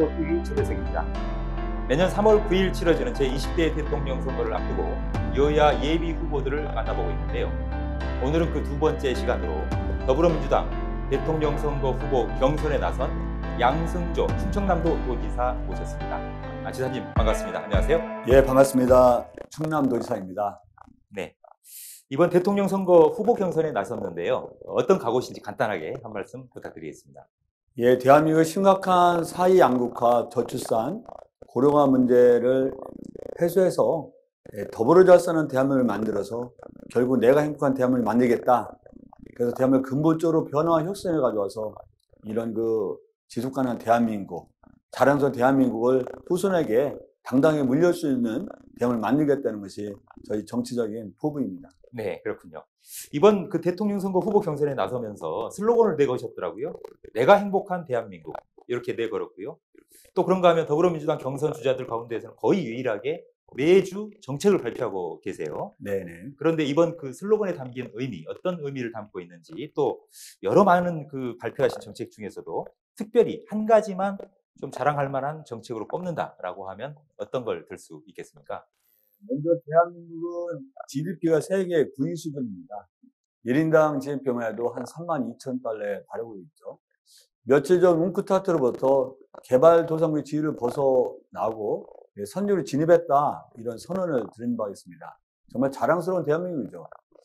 선거 후기 초대석입니다. 매년 3월 9일 치러지는 제20대 대통령 선거를 앞두고 여야 예비 후보들을 만나보고 있는데요. 오늘은 그 두 번째 시간으로 더불어민주당 대통령 선거 후보 경선에 나선 양승조 충청남도 도지사 모셨습니다. 지사님 반갑습니다. 안녕하세요. 예, 반갑습니다. 충남도지사입니다. 네. 이번 대통령 선거 후보 경선에 나섰는데요. 어떤 각오신지 간단하게 한 말씀 부탁드리겠습니다. 예, 대한민국의 심각한 사회 양극화, 저출산, 고령화 문제를 해소해서 더불어 잘 사는 대한민국을 만들어서 결국 내가 행복한 대한민국을 만들겠다. 그래서 대한민국을 근본적으로 변화와 혁신을 가져와서 이런 지속 가능한 대한민국, 자랑스러운 대한민국을 후손에게 당당히 물릴 수 있는 대한민국을 만들겠다는 것이 저희 정치적인 포부입니다. 네, 그렇군요. 이번 대통령 선거 후보 경선에 나서면서 슬로건을 내걸으셨더라고요. 내가 행복한 대한민국 이렇게 내걸었고요. 또 그런가 하면 더불어민주당 경선 주자들 가운데에서는 거의 유일하게 매주 정책을 발표하고 계세요. 네네. 그런데 이번 슬로건에 담긴 의미, 어떤 의미를 담고 있는지 또 여러 많은 발표하신 정책 중에서도 특별히 한 가지만 좀 자랑할 만한 정책으로 꼽는다라고 하면 어떤 걸 들 수 있겠습니까? 먼저 대한민국은 GDP가 세계 9위 수준입니다. 1인당 GDP만 해도 한 32,000달러에 다루고 있죠. 며칠 전 웅크타트로부터 개발도상국의 지위를 벗어나고 선진으로 진입했다, 이런 선언을 드린 바 있습니다. 정말 자랑스러운 대한민국이죠.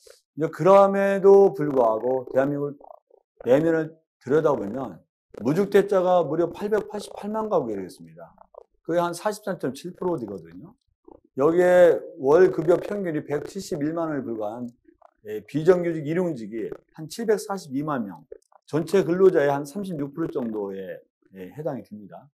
그럼에도 불구하고 대한민국 내면을 들여다보면 무주택자가 무려 888만 가구에 이르겠습니다. 그게 한 43.7% 되거든요. 여기에 월 급여 평균이 171만 원에 불과한 비정규직 일용직이 한 742만 명, 전체 근로자의 한 36% 정도에 해당이 됩니다.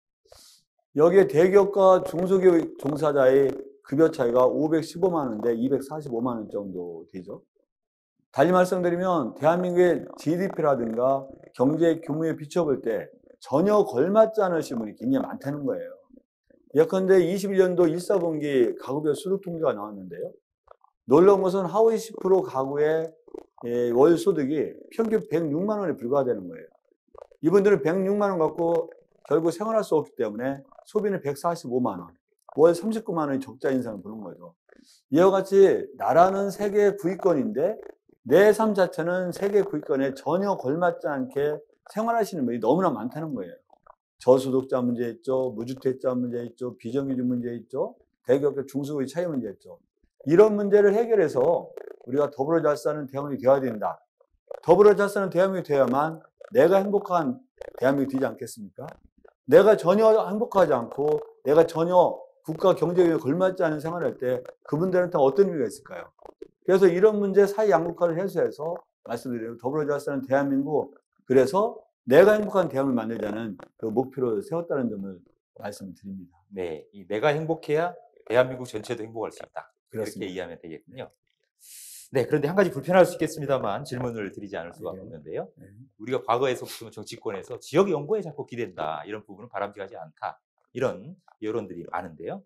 여기에 대기업과 중소기업 종사자의 급여 차이가 515만 원인데 245만 원 정도 되죠. 달리 말씀드리면 대한민국의 GDP라든가 경제 규모에 비춰볼 때 전혀 걸맞지 않을 신문이 굉장히 많다는 거예요. 예컨대 21년도 1사분기 가구별 소득 통계가 나왔는데요. 놀라운 것은 하위 10% 가구의 월 소득이 평균 106만 원에 불과하다는 거예요. 이분들은 106만 원 갖고 결국 생활할 수 없기 때문에 소비는 145만 원, 월 39만 원의 적자 인상을 보는 거죠. 이와 같이 나라는 세계 9위권인데 내 삶 자체는 세계 9위권에 전혀 걸맞지 않게 생활하시는 분이 너무나 많다는 거예요. 저소득자 문제 있죠, 무주택자 문제 있죠, 비정규직 문제 있죠, 대기업과 중소기업의 차이 문제 있죠. 이런 문제를 해결해서 우리가 더불어 잘 사는 대한민국이 되어야 된다. 더불어 잘 사는 대한민국이 되어야만 내가 행복한 대한민국이 되지 않겠습니까? 내가 전혀 행복하지 않고 내가 전혀 국가 경제에 걸맞지 않은 생활을 할 때 그분들한테 어떤 의미가 있을까요? 그래서 이런 문제 사회 양극화를 해소해서 말씀드리면 더불어 잘 사는 대한민국, 그래서 내가 행복한 대한민국을 만들자는 목표를 세웠다는 점을 말씀을 드립니다. 네, 내가 행복해야 대한민국 전체도 행복할 수 있다. 그렇습니다. 이렇게 이해하면 되겠군요. 네, 그런데 한 가지 불편할 수 있겠습니다만 질문을 드리지 않을 수가 없는데요. 우리가 과거에서부터 정치권에서 지역 연구에 자꾸 기댄다, 이런 부분은 바람직하지 않다, 이런 여론들이 많은데요.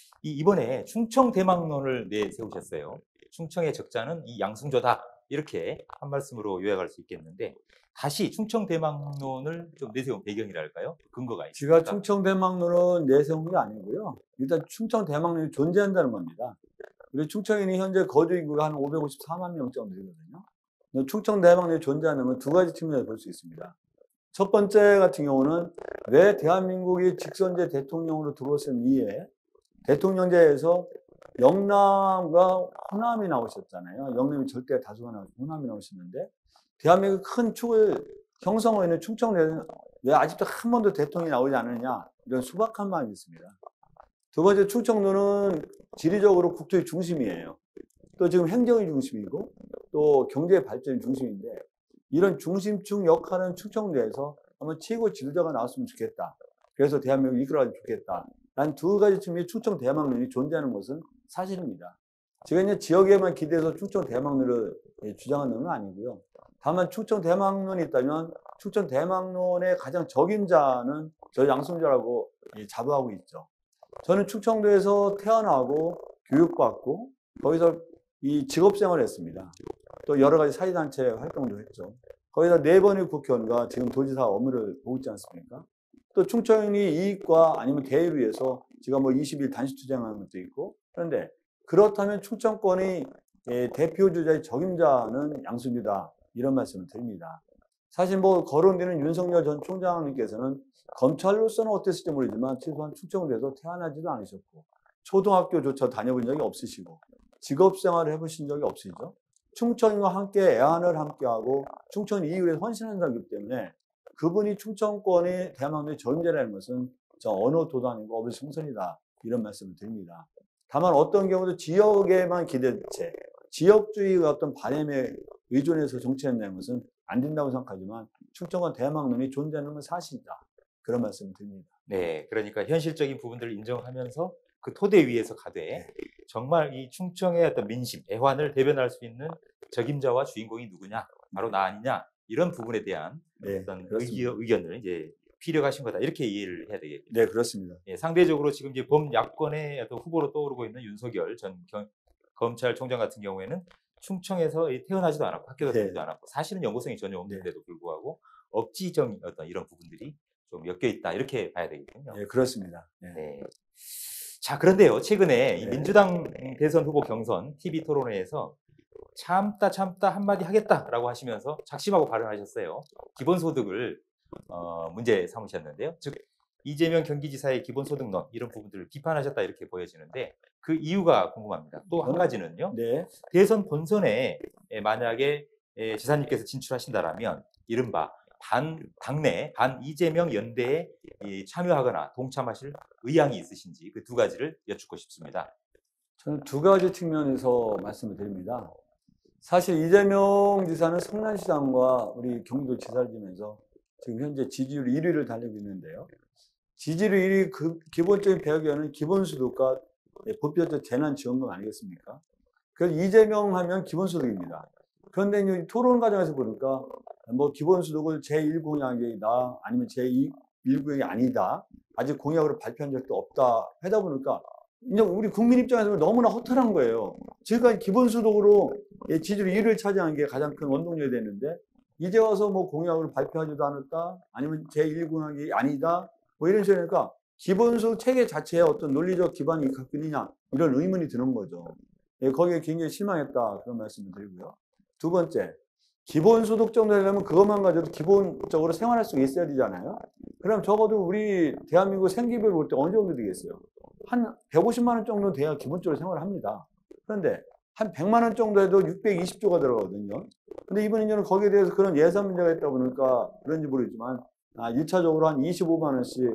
이번에 충청 대망론을 내세우셨어요. 충청의 적자는 이 양승조다, 이렇게 한 말씀으로 요약할 수 있겠는데 다시 충청 대망론을 좀 내세운 배경이랄까요? 근거가 있습니다. 제가 충청 대망론은 내세운 게 아니고요. 일단 충청 대망론이 존재한다는 겁니다. 우리 충청인이 현재 거주 인구가 한 554만 명 정도 되거든요. 충청 대망론이 존재하는 건 두 가지 측면에서 볼 수 있습니다. 첫 번째 같은 경우는 왜 대한민국이 직선제 대통령으로 들어선 이후에 대통령제에서 영남과 호남이 나오셨잖아요. 영남이 절대 다수가 나오고 호남이 나오셨는데 대한민국 큰 축을 형성하고 있는 충청도에는 왜 아직도 한 번도 대통령이 나오지 않느냐, 이런 소박한 마음이 있습니다. 두 번째, 충청도는 지리적으로 국토의 중심이에요. 또 지금 행정의 중심이고 또 경제 발전의 중심인데 이런 중심축 역할은 충청도에서 한번 최고 지도자가 나왔으면 좋겠다. 그래서 대한민국을 이끌어가면 좋겠다. 란 두 가지 측면의 충청 대망론이 존재하는 것은 사실입니다. 제가 이제 지역에만 기대서 충청 대망론을 주장하는 건 아니고요. 다만 충청 대망론이 있다면 충청 대망론의 가장 적임자는 저 양승조라고 자부하고 있죠. 저는 충청도에서 태어나고 교육받고 거기서 이 직업생활을 했습니다. 또 여러 가지 사회단체 활동도 했죠. 거기다 4번의 국회의원과 지금 도지사 업무를 보고 있지 않습니까? 또 충청이 이익과 아니면 대의를 위해서 제가 뭐 20일 단식 투쟁하는 것도 있고, 그런데 그렇다면 충청권의 대표주자의 적임자는 양수비다, 이런 말씀을 드립니다. 사실 뭐 거론되는 윤석열 전 총장님께서는 검찰로서는 어땠을지 모르지만 최소한 충청도에서 태어나지도 않으셨고 초등학교조차 다녀본 적이 없으시고 직업생활을 해보신 적이 없으시죠. 충청인과 함께 애환을 함께하고 충청 이익을 위해 헌신한 자이기 때문에 그분이 충청권의 대한민국의 적임자라는 것은 저 어느 도단이고 어느 승선이다, 이런 말씀을 드립니다. 다만 어떤 경우도 지역에만 기대된 채 지역주의의 어떤 바램에 의존해서 정치한다는 것은 안 된다고 생각하지만 충청권 대망론이 존재하는 건 사실이다, 그런 말씀을 드립니다. 네, 그러니까 현실적인 부분들을 인정하면서 그 토대 위에서 가되 정말 이 충청의 어떤 민심, 애환을 대변할 수 있는 적임자와 주인공이 누구냐, 바로 나 아니냐, 이런 부분에 대한 어떤 의견을 이제 피력하신 거다, 이렇게 이해를 해야 되겠죠. 네, 그렇습니다. 예, 상대적으로 지금 이제 범야권의 어떤 후보로 떠오르고 있는 윤석열 전 검찰총장 같은 경우에는 충청에서 태어나지도 않았고 학교도 다니지도 않았고 사실은 연고성이 전혀 없는데도 불구하고 억지적 어떤 이런 부분들이 좀 엮여 있다, 이렇게 봐야 되겠군요. 네, 그렇습니다. 네. 자, 그런데요, 최근에 이 민주당 대선 후보 경선 TV 토론회에서 참다 한마디 하겠다라고 하시면서 작심하고 발언하셨어요. 기본소득을 문제 삼으셨는데요. 즉 이재명 경기지사의 기본소득론, 이런 부분들을 비판하셨다, 이렇게 보여지는데 그 이유가 궁금합니다. 또 한 가지는요. 대선 본선에 만약에 지사님께서 진출하신다라면 이른바 당내 반 이재명 연대에 참여하거나 동참하실 의향이 있으신지, 그 두 가지를 여쭙고 싶습니다. 저는 두 가지 측면에서 말씀을 드립니다. 사실 이재명 지사는 성남시장과 우리 경기도지사를 지면서 지금 현재 지지율 1위를 달리고 있는데요. 지지율 1위 기본적인 배경에는 기본소득과 법제적 재난지원금 아니겠습니까? 그래서 이재명 하면 기본소득입니다. 그런데 이 토론 과정에서 보니까 뭐 기본소득을 제1공약이다, 아니면 제2공약이 아니다, 아직 공약으로 발표한 적도 없다 하다 보니까 이제 우리 국민 입장에서는 너무나 허탈한 거예요. 지금까지 기본소득으로 지지율 1위를 차지한 게 가장 큰 원동력이 됐는데 이제 와서 뭐 공약으로 발표하지도 않았다, 아니면 제1공약이 아니다, 뭐 이런 식이니까 기본소득 체계 자체에 어떤 논리적 기반이 갖고 있느냐, 이런 의문이 드는 거죠. 거기에 굉장히 실망했다, 그런 말씀을 드리고요. 두 번째, 기본소득 정도 되려면 그것만 가져도 기본적으로 생활할 수 있어야 되잖아요. 그럼 적어도 우리 대한민국 생계비를 볼 때 어느 정도 되겠어요? 한 150만 원 정도 돼야 기본적으로 생활을 합니다. 그런데 한 100만 원 정도 해도 620조가 들어가거든요. 근데 이번 인정은 거기에 대해서 그런 예산 문제가 있다 보니까 그런지 모르겠지만 1차적으로 한 25만 원씩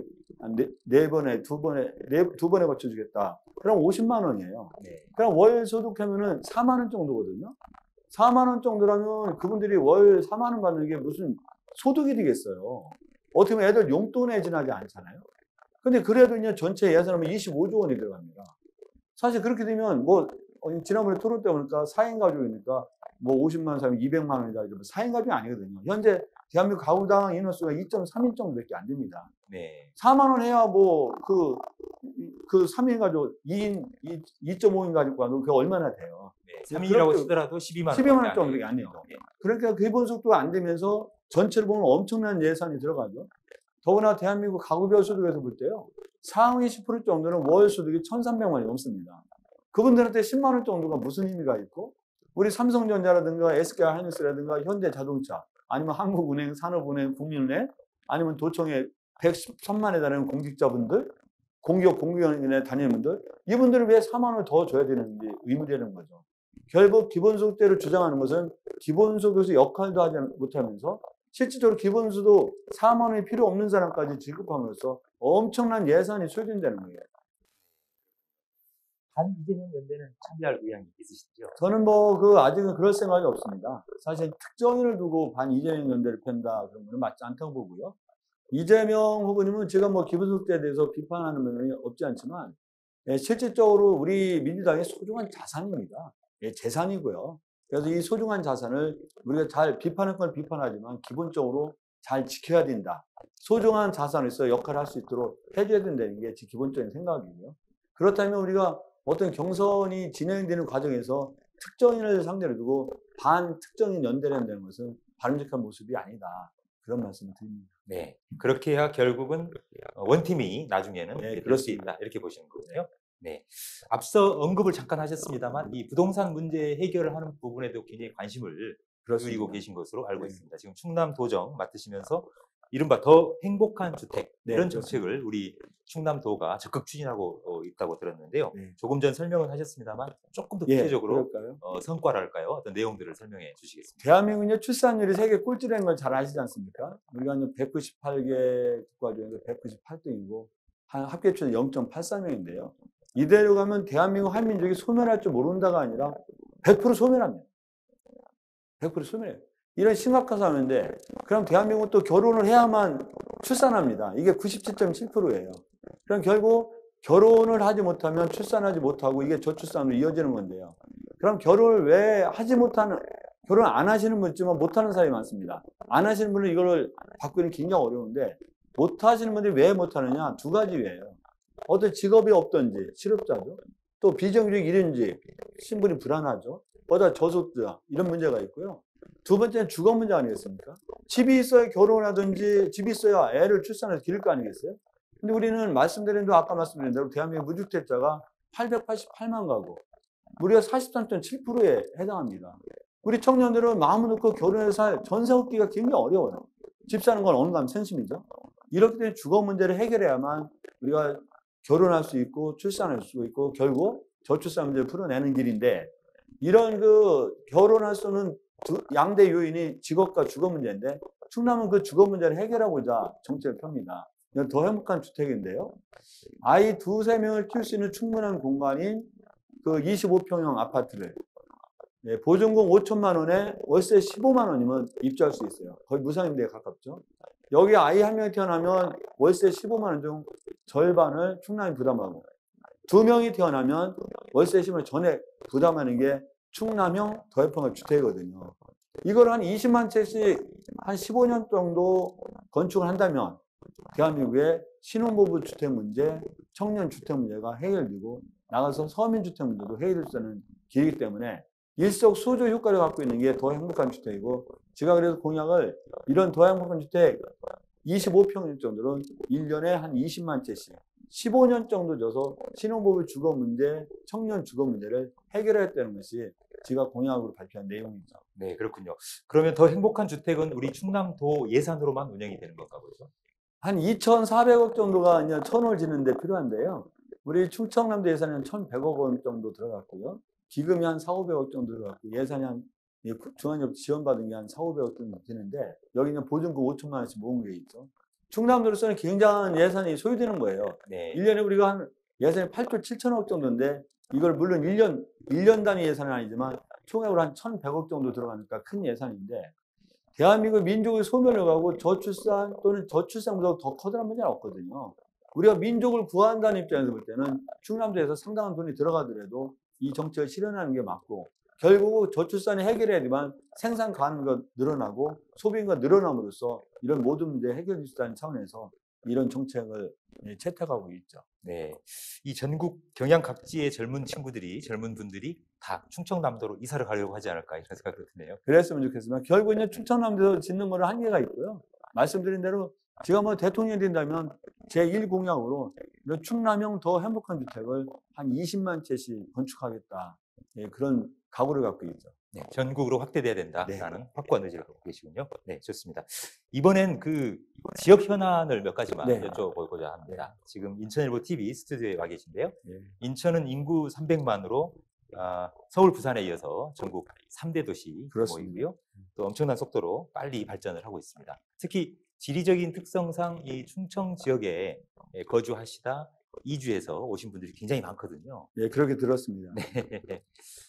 두 번에 거쳐주겠다. 그럼 50만 원이에요. 그럼 월 소득하면은 4만 원 정도거든요. 4만 원 정도라면 그분들이 월 4만 원 받는 게 무슨 소득이 되겠어요. 어떻게 보면 애들 용돈에 지나지 않잖아요. 근데 그래도 이제 전체 예산하면 25조 원이 들어갑니다. 사실 그렇게 되면 뭐 지난번에 토론 때 보니까 4인 가족이니까 뭐 50만 원 사면 200만 원이다. 4인 가족이 아니거든요. 현재 대한민국 가구당 인원수가 2.3인 정도밖에 안 됩니다. 4만 원 해야 뭐 그 3인 가족 2.5인 가족과 그게 얼마나 돼요? 3인이라고 치더라도 12만 원 정도밖에 안 돼요. 그러니까 기본소득도 안 되면서 전체를 보면 엄청난 예산이 들어가죠. 더구나 대한민국 가구별 소득에서 볼 때요, 상위 10% 정도는 월 소득이 1,300만이 넘습니다. 그분들한테 10만 원 정도가 무슨 의미가 있고, 우리 삼성전자라든가 SK하이닉스라든가 현대자동차, 아니면 한국은행, 산업은행, 국민은행, 아니면 도청의 113만에 달하는 공직자분들, 공기업에 다니는 분들, 이분들을 왜 4만 원을 더 줘야 되는지 의무되는 거죠. 결국 기본소득대로 주장하는 것은 기본소득에서 역할도 하지 못하면서 실질적으로 기본소득 4만 원이 필요 없는 사람까지 지급함으로써 엄청난 예산이 소진되는 거예요. 반 이재명 연대는 참여할 의향이 있으시죠? 저는 아직은 그럴 생각이 없습니다. 사실 특정인을 두고 반 이재명 연대를 편다, 그런 건 맞지 않다고 보고요. 이재명 후보님은 제가 기본소득에 대해서 비판하는 면이 없지 않지만, 실질적으로 우리 민주당의 소중한 자산입니다. 재산이고요. 그래서 이 소중한 자산을 우리가 잘 비판할 건 비판하지만 기본적으로 잘 지켜야 된다. 소중한 자산으로서 역할을 할 수 있도록 해줘야 된다는 게 제 기본적인 생각이고요. 그렇다면 우리가 어떤 경선이 진행되는 과정에서 특정인을 상대로 두고 반특정인 연대를 한다는 것은 바람직한 모습이 아니다, 그런 말씀을 드립니다. 네. 그렇게 해야 결국은 원팀이 나중에는 네, 될 수 그렇습니다. 있다. 이렇게 보시는 거군요. 네. 앞서 언급을 잠깐 하셨습니다만 이 부동산 문제 해결을 하는 부분에도 굉장히 관심을 그렇습니다. 기울이고 계신 것으로 알고 네. 있습니다. 지금 충남도정 맡으시면서 이른바 더 행복한 주택 네, 이런 그렇습니다. 정책을 우리 충남도가 적극 추진하고 있다고 들었는데요. 네. 조금 전 설명은 하셨습니다만 조금 더 예, 구체적으로 그럴까요? 성과랄까요? 어떤 내용들을 설명해 주시겠습니다. 대한민국의 출산율이 세계 꼴찌라는 걸 잘 아시지 않습니까? 우리가 198개 국가 중에서 198등이고 합계 출산 0.84명인데요. 이대로 가면 대한민국 한민족이 소멸할 줄 모른다가 아니라 100% 소멸합니다. 100% 소멸해요. 이런 심각한 상황인데 그럼 대한민국은 또 결혼을 해야만 출산합니다. 이게 97.7%예요. 그럼 결국 결혼을 하지 못하면 출산하지 못하고 이게 저출산으로 이어지는 건데요. 그럼 결혼을 왜 하지 못하는, 결혼 안 하시는 분 있지만 못하는 사람이 많습니다. 안 하시는 분은 이걸 바꾸는 굉장히 어려운데 못 하시는 분들이 왜 못하느냐? 두 가지 이유예요. 어떤 직업이 없던지, 실업자죠. 또 비정규직 일인지, 신분이 불안하죠. 보다 저소득자, 이런 문제가 있고요. 두 번째는 주거 문제 아니겠습니까? 집이 있어야 결혼하든지 집이 있어야 애를 출산해서 기를 거 아니겠어요? 근데 우리는 말씀드린 대로 아까 말씀드린 대로 대한민국 무주택자가 888만 가구, 우리가 43.7%에 해당합니다. 우리 청년들은 마음을 놓고 결혼해서 살 전세 얻기가 굉장히 어려워요. 집 사는 건 언감생심이죠. 이렇기 때문에 주거 문제를 해결해야만 우리가 결혼할 수 있고 출산할 수 있고 결국 저출산 문제를 풀어내는 길인데 이런 결혼할 수 있는 양대 요인이 직업과 주거 문제인데 충남은 그 주거 문제를 해결하고자 정책을 펴니다. 이건 더 행복한 주택인데요. 아이 두세 명을 키울 수 있는 충분한 공간인 25평형 아파트를 보증금 5천만 원에 월세 15만 원이면 입주할 수 있어요. 거의 무상임대에 가깝죠. 여기 아이 한 명이 태어나면 월세 15만 원 중 절반을 충남이 부담하고 두 명이 태어나면 월세 10만 원 전액 부담하는 게 충남형 더행복한 주택이거든요. 이걸 한 20만 채씩 한 15년 정도 건축을 한다면 대한민국의 신혼부부 주택 문제, 청년 주택 문제가 해결되고 나가서 서민 주택 문제도 해결될 수 있는 길이기 때문에 일석수조 효과를 갖고 있는 게 더 행복한 주택이고 제가 그래서 공약을 이런 더 행복한 주택 25평 정도는 1년에 한 20만 채씩 15년 정도 줘서 신혼부부 주거 문제, 청년 주거 문제를 해결했다는 것이 제가 공약으로 발표한 내용이죠. 네, 그렇군요. 그러면 더 행복한 주택은 우리 충남도 예산으로만 운영이 되는 건가 보죠? 한 2,400억 정도가 이제 천을 짓는 데 필요한데요. 우리 충청남도 예산이 한 1,100억 원 정도 들어갔고요. 기금이 한 4,500억 정도 들어갔고 예산이 한 중앙정부 지원받은 게 한 4,500억 정도 되는데 여기는 보증금 5천만 원씩 모은 게 있죠. 충남도로서는 굉장한 예산이 소요되는 거예요. 네. 1년에 우리가 한 예산이 8조 7천억 정도인데 이걸 물론 1년 단위 예산은 아니지만 총액으로 한 1,100억 정도 들어가니까 큰 예산인데 대한민국 민족의 소멸을 가고 저출산 또는 저출산보다 더 커다란 문제는 없거든요. 우리가 민족을 구한다는 입장에서 볼 때는 충남도에서 상당한 돈이 들어가더라도 이 정책을 실현하는 게 맞고 결국 저출산이 해결해야 되지만 생산 가능가 늘어나고 소비가 늘어남으로써 이런 모든 문제 해결될 수 있다는 차원에서 이런 정책을 채택하고 있죠. 네, 이 전국 경양 각지의 젊은 분들이 다 충청남도로 이사를 가려고 하지 않을까 이런 생각이 드네요. 그랬으면 좋겠지만 결국은 충청남도에서 짓는 거는 한계가 있고요. 말씀드린 대로 제가 대통령이 된다면 제1공약으로 충남형 더 행복한 주택을 한 20만 채씩 건축하겠다. 그런 각오를 갖고 있죠. 네, 전국으로 확대돼야 된다라는 네. 확고한 의지를 갖고 계시군요. 네, 좋습니다. 이번엔 지역 현안을 몇 가지만 네. 여쭤보고자 합니다. 지금 인천일보 TV 스튜디오에 와 계신데요. 네. 인천은 인구 300만으로 서울, 부산에 이어서 전국 3대 도시 규모이고요. 또 엄청난 속도로 빨리 발전을 하고 있습니다. 특히 지리적인 특성상 이 충청 지역에 거주하시다 이주해서 오신 분들이 굉장히 많거든요. 네, 그렇게 들었습니다. 네.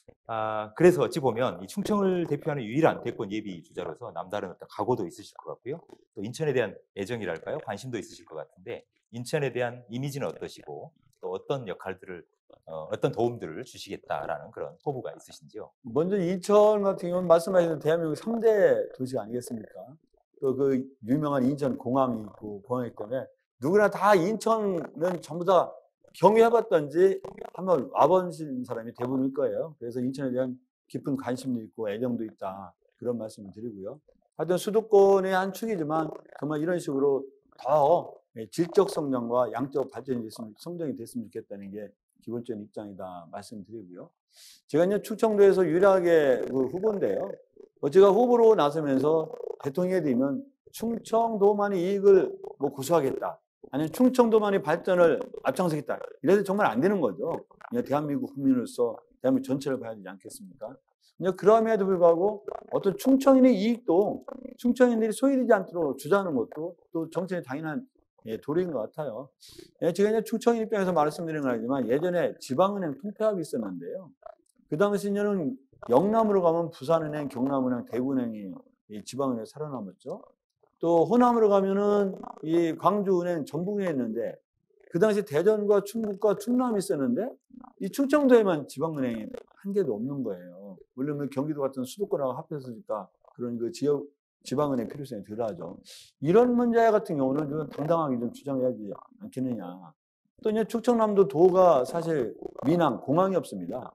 그래서 어찌 보면 이 충청을 대표하는 유일한 대권 예비 주자로서 남다른 어떤 각오도 있으실 것 같고요. 또 인천에 대한 애정이랄까요? 관심도 있으실 것 같은데 인천에 대한 이미지는 어떠시고 또 어떤 역할들을 어떤 도움들을 주시겠다라는 그런 포부가 있으신지요? 먼저 인천 같은 경우는 말씀하신 대한민국 3대 도시 아니겠습니까? 또 유명한 인천 공항이 있고 공항이기 때문에 누구나 다 인천은 전부 다 경유해봤던지 한번 와보신 사람이 대부분일 거예요. 그래서 인천에 대한 깊은 관심도 있고 애정도 있다. 그런 말씀을 드리고요. 하여튼 수도권의 한 축이지만 정말 이런 식으로 더 질적 성장과 양적 발전이 됐으면, 성장이 됐으면 좋겠다는 게 기본적인 입장이다 말씀드리고요. 제가 이제 충청도에서 유일하게 그 후보인데요. 제가 후보로 나서면서 대통령이 되면 충청도만의 이익을 뭐 고수하겠다, 아니면 충청도만의 발전을 앞장서겠다, 이래서 정말 안 되는 거죠. 대한민국 국민으로서 대한민국 전체를 봐야 되지 않겠습니까? 그럼에도 불구하고 어떤 충청인의 이익도 충청인들이 소외되지 않도록 주장하는 것도 또 정치의 당연한 도리인 것 같아요. 제가 이제 충청인 입장에서 말씀드린 건 아니지만 예전에 지방은행 통폐합이 있었는데요. 그 당시에는 영남으로 가면 부산은행, 경남은행, 대구은행이 지방은행 살아남았죠. 또 호남으로 가면은 이 광주은행, 전북은행이 있는데 그 당시 대전과 충북과 충남이 있었는데 이 충청도에만 지방은행이 한 개도 없는 거예요. 물론 경기도 같은 수도권하고 합해서니까 그런 그 지역 지방은행 필요성이 덜하죠. 이런 문제 같은 경우는 좀 당당하게 좀 주장해야 되지 않겠느냐. 또 이제 충청남도 도가 사실 민항, 공항이 없습니다.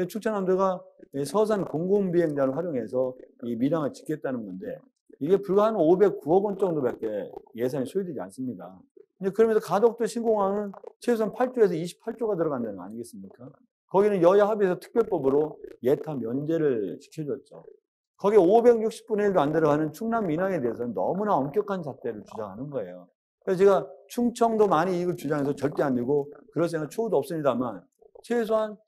충청남도가 서산 공공비행장을 활용해서 이 민항을 짓겠다는 건데 이게 불과 한 509억 원 정도밖에 예산이 소요되지 않습니다. 그러면서 가덕도 신공항은 최소한 8조에서 28조가 들어간다는 거 아니겠습니까? 거기는 여야 합의해서 특별법으로 예타 면제를 시켜줬죠. 거기에 560분의 1도 안 들어가는 충남 민항에 대해서는 너무나 엄격한 잣대를 주장하는 거예요. 그래서 제가 충청도 많이 이익을 주장해서 절대 안 되고 그럴 생각 추후도 없습니다만 최소한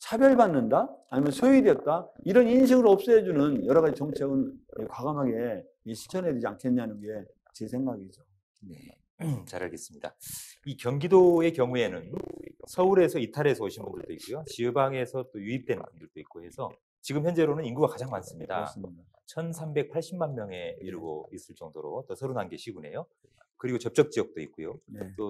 차별받는다? 아니면 소외되었다? 이런 인식을 없애주는 여러 가지 정책은 과감하게 실천해야 되지 않겠냐는 게 제 생각이죠. 네. 잘 알겠습니다. 이 경기도의 경우에는 서울에서 이탈해서 오신 분들도 있고요. 지방에서 또 유입된 분들도 있고 해서 지금 현재로는 인구가 가장 많습니다. 그렇습니다. 1380만 명에 이르고 있을 정도로 또 31개 시군이에요. 그리고 접촉 지역도 있고요. 네. 또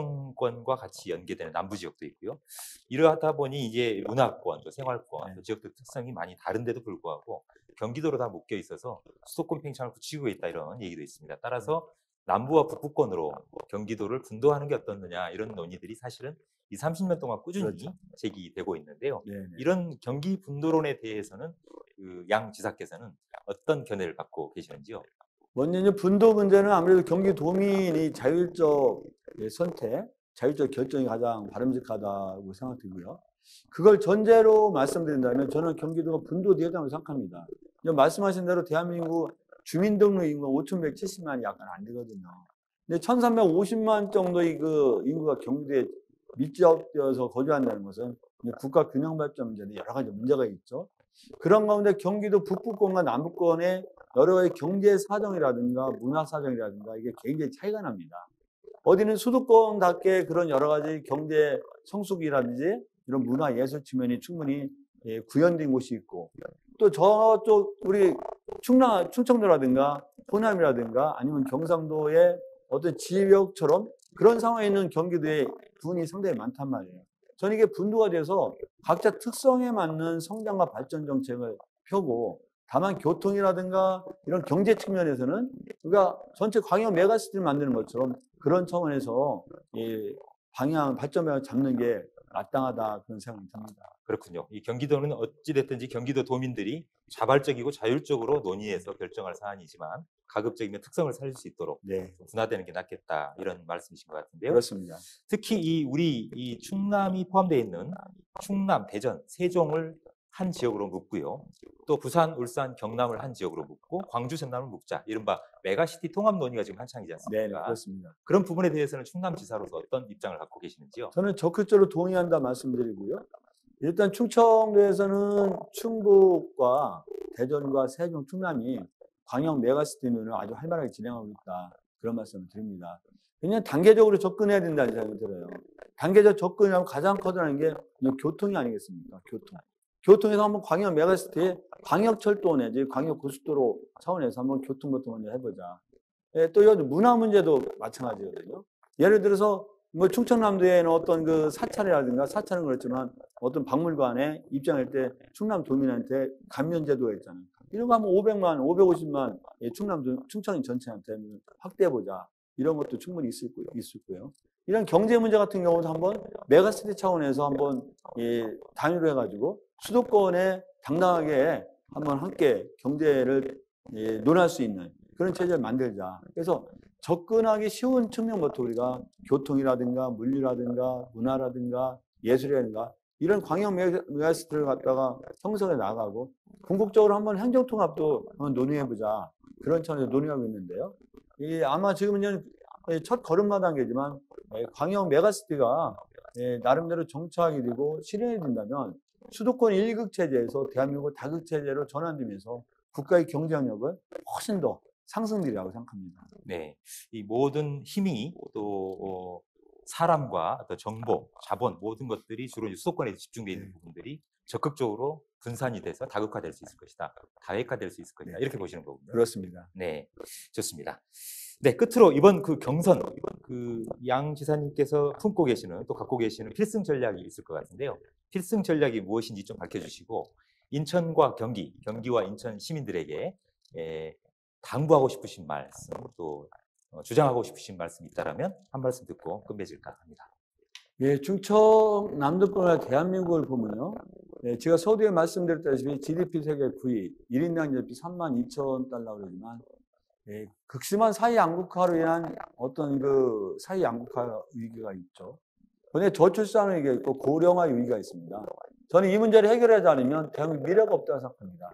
충청권과 같이 연계되는 남부 지역도 있고요. 이러다 보니 이제 문화권, 또 생활권, 네. 또 지역들 특성이 많이 다른데도 불구하고 경기도로 다 묶여 있어서 수도권 팽창을 굳히고 있다 이런 얘기도 있습니다. 따라서 남부와 북부권으로 경기도를 분도하는 게 어떻느냐 이런 논의들이 사실은 이 30년 동안 꾸준히 그렇죠. 제기되고 있는데요. 네. 이런 경기 분도론에 대해서는 그 양 지사께서는 어떤 견해를 갖고 계시는지요? 먼저 이제 분도 문제는 아무래도 경기도민이 자율적 선택, 자율적 결정이 가장 바람직하다고 생각되고요. 그걸 전제로 말씀드린다면 저는 경기도가 분도되었다고 생각합니다. 말씀하신 대로 대한민국 주민등록 인구가 5,170만이 약간 안 되거든요. 근데 1,350만 정도의 그 인구가 경기도에 밀집되어서 거주한다는 것은 국가 균형 발전 문제는 여러 가지 문제가 있죠. 그런 가운데 경기도 북부권과 남부권의 여러 가지 경제 사정이라든가 문화 사정이라든가 이게 굉장히 차이가 납니다. 어디는 수도권답게 그런 여러 가지 경제 성숙이라든지 이런 문화 예술 측면이 충분히 구현된 곳이 있고 또 저쪽 우리 충청도라든가 호남이라든가 아니면 경상도의 어떤 지역처럼 그런 상황에 있는 경기도의 부분이 상당히 많단 말이에요. 저는 이게 분도가 돼서 각자 특성에 맞는 성장과 발전 정책을 펴고 다만 교통이라든가 이런 경제 측면에서는 우리가 전체 광역 메가시티를 만드는 것처럼 그런 차원에서 방향, 발전 방향을 잡는 게 마땅하다 그런 생각이 듭니다. 그렇군요. 이 경기도는 어찌됐든지 경기도 도민들이 자발적이고 자율적으로 논의해서 결정할 사안이지만 가급적이면 특성을 살릴 수 있도록 분화되는 게 낫겠다 이런 말씀이신 것 같은데요. 그렇습니다. 특히 우리 이 충남이 포함되어 있는 충남, 대전, 세종을 한 지역으로 묶고요. 또 부산, 울산, 경남을 한 지역으로 묶고 광주, 전남을 묶자. 이른바 메가시티 통합 논의가 지금 한창이지 않습니까? 네, 그렇습니다. 그런 부분에 대해서는 충남지사로서 어떤 입장을 갖고 계시는지요? 저는 적극적으로 동의한다 말씀드리고요. 일단 충청도에서는 충북과 대전과 세종, 충남이 광역 메가시티 논의를 아주 활발하게 진행하고 있다. 그런 말씀을 드립니다. 그냥 단계적으로 접근해야 된다는 생각이 들어요. 단계적 접근이라면 가장 커다란 게 교통이 아니겠습니까? 교통에서 한번 광역 메가시티에 광역철도 내지 광역고속도로 차원에서 한번 교통부터 먼저 해보자. 또 여기 문화 문제도 마찬가지거든요. 예를 들어서 뭐 충청남도에는 어떤 그 사찰이라든가 사찰은 그렇지만 어떤 박물관에 입장할 때 충남 도민한테 감면제도가 있잖아요. 이런 거 하면 500만, 550만 충청인 전체한테 확대해보자. 이런 것도 충분히 있을 거고요. 이런 경제 문제 같은 경우도 한번 메가시티 차원에서 한번 단위로 해가지고 수도권에 당당하게 한번 함께 경제를 논할 수 있는 그런 체제를 만들자. 그래서 접근하기 쉬운 측면부터 우리가 교통이라든가 물리라든가 문화라든가 예술이라든가 이런 광역 메가시티를 갖다가 형성해 나가고 궁극적으로 한번 행정통합도 한번 논의해보자. 그런 차원에서 논의하고 있는데요. 아마 지금은 첫 걸음마 단계지만 광역 메가시티가 나름대로 정착이 되고 실현이 된다면 수도권 1극 체제에서 대한민국 다극 체제로 전환되면서 국가의 경쟁력은 훨씬 더 상승되리라고 생각합니다. 네, 이 모든 힘이 또 사람과 또 정보, 자본 모든 것들이 주로 이제 수도권에 집중되어 있는 부분들이 적극적으로 분산이 돼서 다극화될 수 있을 것이다, 다획화될 수 있을 것이다, 이렇게 보시는 거군요. 그렇습니다. 네, 좋습니다. 네, 끝으로 이번 그 경선, 양 지사님께서 품고 계시는 또 갖고 계시는 필승 전략이 있을 것 같은데요. 필승 전략이 무엇인지 좀 밝혀주시고 인천과 경기와 인천 시민들에게 당부하고 싶으신 말씀, 또 주장하고 싶으신 말씀이 있다면 한 말씀 듣고 끝맺을까 합니다. 예, 충청남도권과 대한민국을 보면요. 제가 서두에 말씀드렸다시피 GDP 세계 9위, 1인당 GDP 32,000달러 그러지만 극심한 사회 양극화로 인한 어떤 그 사회 양극화 위기가 있죠. 근데 저출산 위기가 있고 고령화 위기가 있습니다. 저는 이 문제를 해결하지 않으면 대한민국 미래가 없다고 생각합니다.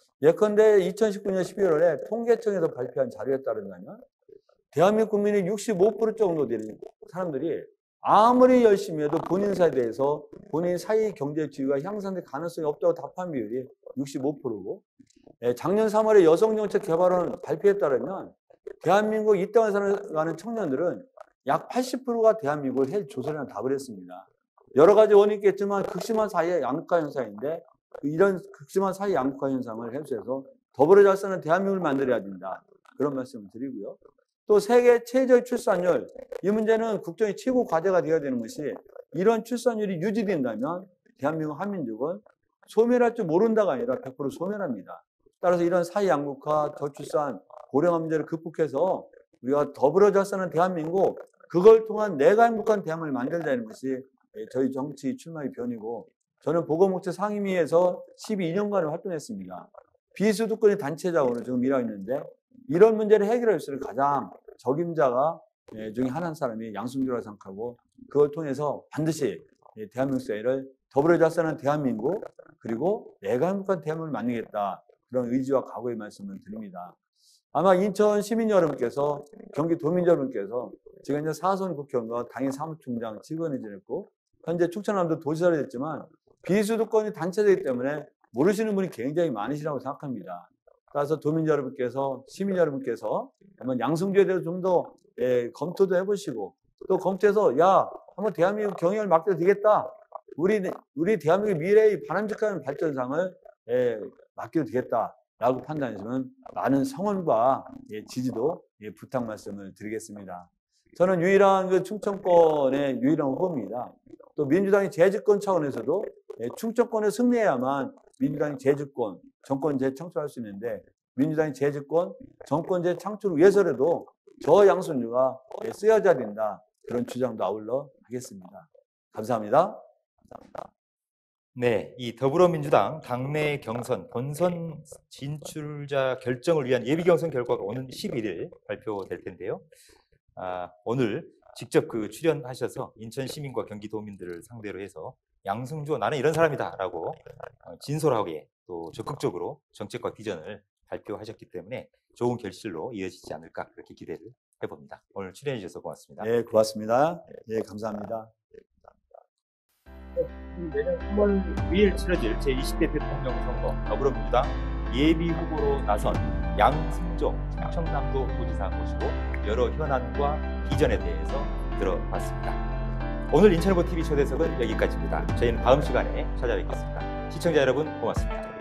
예컨대 2019년 12월에 통계청에서 발표한 자료에 따른다면 대한민국 국민의 65% 정도 되는 사람들이 아무리 열심히 해도 본인 사회에 대해서 본인 사회 경제 지위가 향상될 가능성이 없다고 답한 비율이 65%고 작년 3월에 여성정책개발원 발표에 따르면 대한민국 이 땅에 살아가는 청년들은 약 80%가 대한민국을 헬 조선이라는 답을 했습니다. 여러 가지 원인이 있겠지만 극심한 사회 양극화 현상인데 이런 극심한 사회 양극화 현상을 해소해서 더불어 잘 사는 대한민국을 만들어야 된다. 그런 말씀을 드리고요. 또 세계 최저 출산율, 이 문제는 국정의 최고 과제가 되어야 되는 것이 이런 출산율이 유지된다면 대한민국 한민족은 소멸할 줄 모른다가 아니라 100% 소멸합니다. 따라서 이런 사회 양극화, 저출산, 고령화 문제를 극복해서 우리가 더불어 잘 사는 대한민국, 그걸 통한 내가 행복한 대한민국을 만들자는 것이 저희 정치 출마의 변이고 저는 보건복지 상임위에서 12년간을 활동했습니다. 비수도권의 단체장으로 지금 일하고 있는데 이런 문제를 해결할 수 있는 가장 적임자가 중에 하나인 사람이 양승조라고 생각하고 그걸 통해서 반드시 대한민국 사회를 더불어 잘 사는 대한민국 그리고 내가 행복한 대한민국을 만들겠다. 그런 의지와 각오의 말씀을 드립니다. 아마 인천 시민 여러분께서 경기 도민 여러분께서 지금 이제 4선 국회의원과 당일 사무총장 직원을 지냈고 현재 충청남도 도지사를 했지만 비수도권이 단체되기 때문에 모르시는 분이 굉장히 많으시라고 생각합니다. 따라서 도민 여러분께서 시민 여러분께서 한번 양승조에 대해서 좀 더 검토도 해보시고 또 검토해서 야 한번 대한민국 경영을 맡겨도 되겠다. 우리 대한민국 미래의 바람직한 발전상을 맡겨도 되겠다라고 판단하시면 많은 성원과 지지도 부탁 말씀을 드리겠습니다. 저는 유일한 그 충청권의 유일한 후보입니다. 또 민주당이 재집권 차원에서도 충청권에 승리해야만 민주당이 재집권, 정권 재창출할 수 있는데 민주당이 재집권, 정권 재창출을 위해서라도 저 양승조가 쓰여져야 된다. 그런 주장도 아울러 하겠습니다. 감사합니다. 네, 이 더불어민주당 당내 경선 본선 진출자 결정을 위한 예비 경선 결과가 오는 11일 발표될 텐데요. 오늘 직접 출연하셔서 인천 시민과 경기도민들을 상대로 해서 양승조 나는 이런 사람이다라고 진솔하게 또 적극적으로 정책과 비전을 발표하셨기 때문에 좋은 결실로 이어지지 않을까 그렇게 기대를 해봅니다. 오늘 출연해 주셔서 고맙습니다. 네, 고맙습니다. 네, 감사합니다. 내년 3월 9일 치러질 제20대 대통령 선거 더불어민주당 예비 후보로 나선 양승조 충청남도 도지사 모시고 여러 현안과 비전에 대해서 들어봤습니다. 오늘 인천일보 TV 초대석은 여기까지입니다. 저희는 다음 시간에 찾아뵙겠습니다. 시청자 여러분 고맙습니다.